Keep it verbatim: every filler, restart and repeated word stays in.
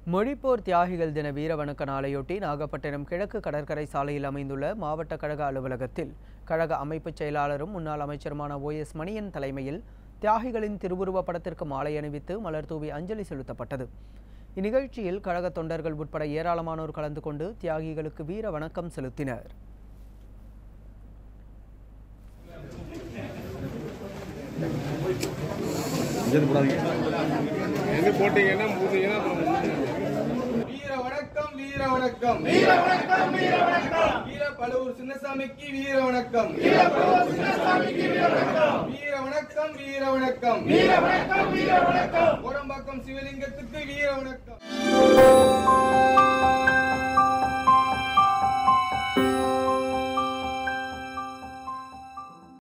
மொழிப்போர் தியாகிகள் தின வீரவணக்க நாளையொட்டி நாகப்பட்டினம் கிழக்கு கடற்கரை சாலையில் அமைந்துள்ள மாவட்ட கழக அலுவலகத்தில் கழக அமைப்பு செயலாளரும் முன்னாள் அமைச்சருமான ஓ எஸ் மணியன் தலைமையில் தியாகிகளின் திருவுருவ படத்திற்கு மாலை அணிவித்து மலர் தூவி அஞ்சலி செலுத்தப்பட்டது. இந்நிகழ்ச்சியில் கழக தொண்டர்கள் உட்பட ஏராளமானோர் கலந்து கொண்டு தியாகிகளுக்கு வீர வணக்கம் செலுத்தினர். வீர வணக்கம் வீர வணக்கம் வீர வணக்கம் வீர வணக்கம் வீர பழுவூர் சின்னசாமிக்கு வீர வணக்கம் வீர பழுவூர் சின்னசாமிக்கு வீர வணக்கம் வீர வணக்கம் வீர வணக்கம் வீர வணக்கம் வீர வணக்கம் கோடம்பாக்கம் சிவலிங்கத்துக்கு வீர வணக்கம்.